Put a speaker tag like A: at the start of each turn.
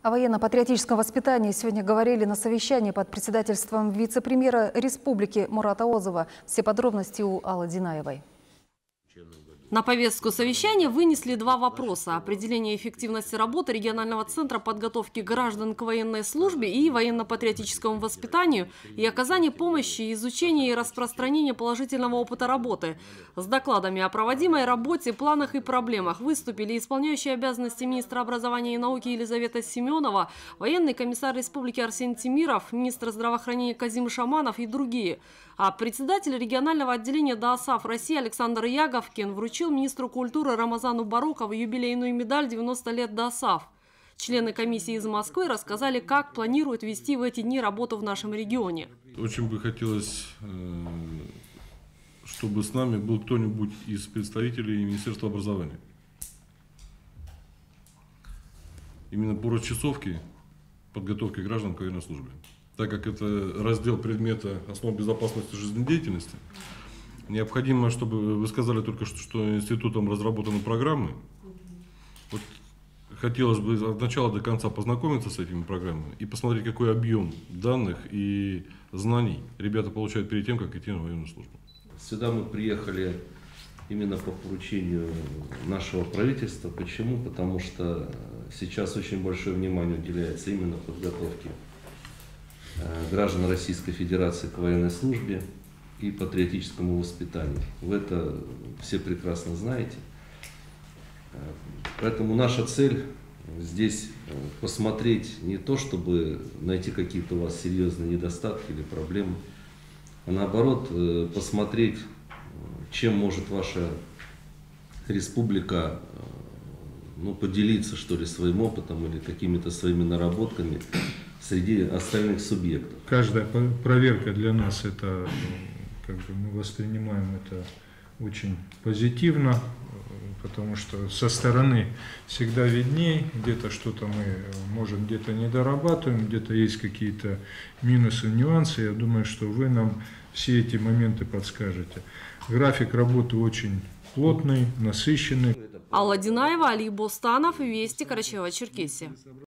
A: О военно-патриотическом воспитании сегодня говорили на совещании под председательством вице-премьера республики Мурата Озова. Все подробности у Аллы Динаевой.
B: На повестку совещания вынесли два вопроса: определение эффективности работы регионального центра подготовки граждан к военной службе и военно-патриотическому воспитанию и оказание помощи, изучения и распространения положительного опыта работы. С докладами о проводимой работе, планах и проблемах выступили исполняющий обязанности министра образования и науки Елизавета Семенова, военный комиссар республики Арсений Тимиров, министр здравоохранения Казим Шаманов и другие. А председатель регионального отделения ДОАСАФ России Александр Яговкин вручил министру культуры Рамазану Барокову юбилейную медаль «90 лет ДОАСАФ». Члены комиссии из Москвы рассказали, как планируют вести в эти дни работу в нашем регионе.
C: Очень бы хотелось, чтобы с нами был кто-нибудь из представителей Министерства образования. Именно по расчасовке подготовки граждан к военной службе. Так как это раздел предмета основ безопасности жизнедеятельности, необходимо, чтобы вы сказали только что институтом разработаны программы. Вот хотелось бы от начала до конца познакомиться с этими программами и посмотреть, какой объем данных и знаний ребята получают перед тем, как идти на военную службу.
D: Сюда мы приехали именно по поручению нашего правительства. Почему? Потому что сейчас очень большое внимание уделяется именно подготовке граждан Российской Федерации к военной службе и патриотическому воспитанию. Вы это все прекрасно знаете. Поэтому наша цель здесь посмотреть не то, чтобы найти какие-то у вас серьезные недостатки или проблемы, а наоборот посмотреть, чем может ваша республика поделиться, что ли, своим опытом или какими-то своими наработками среди остальных субъектов.
E: Каждая проверка для нас это, мы воспринимаем это очень позитивно, потому что со стороны всегда видней, где-то что-то мы, может, где-то не дорабатываем, где-то есть какие-то минусы, нюансы. Я думаю, что вы нам все эти моменты подскажете. График работы очень плотный, насыщенный.
B: Алла Динаева, Али Бостанов, Вести, Карачаево-Черкесия.